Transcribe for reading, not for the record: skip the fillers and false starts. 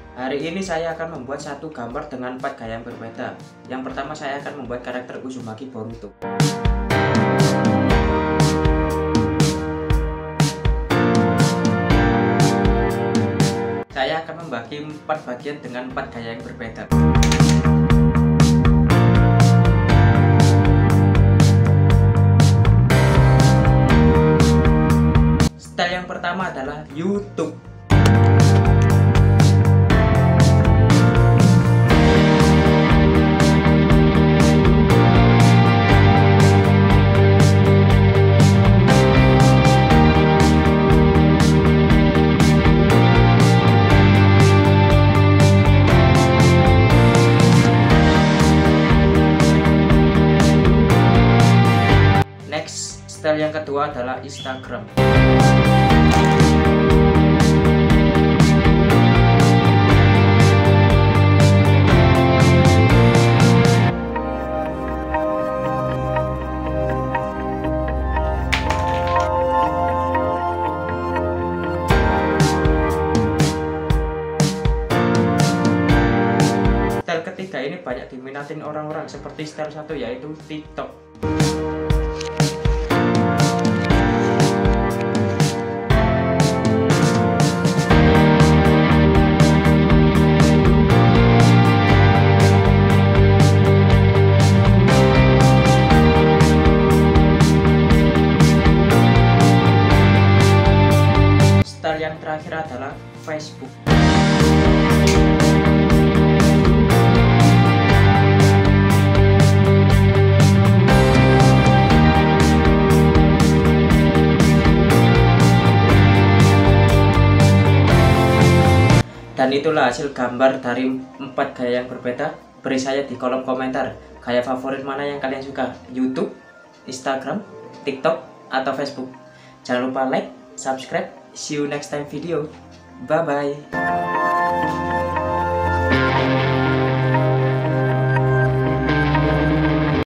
Hari ini saya akan membuat satu gambar dengan 4 gaya yang berbeda. Yang pertama saya akan membuat karakter Uzumaki Boruto. Saya akan membagi 4 bagian dengan 4 gaya yang berbeda. Style yang pertama adalah YouTube. Next, style yang kedua adalah Instagram. Style ketiga ini banyak diminatin orang-orang seperti style satu yaitu TikTok. Style yang terakhir adalah Facebook. Dan itulah hasil gambar dari 4 gaya yang berbeda. Beri saya di kolom komentar gaya favorit mana yang kalian suka, YouTube, Instagram, TikTok, atau Facebook. Jangan lupa like, subscribe. See you next time video. Bye bye.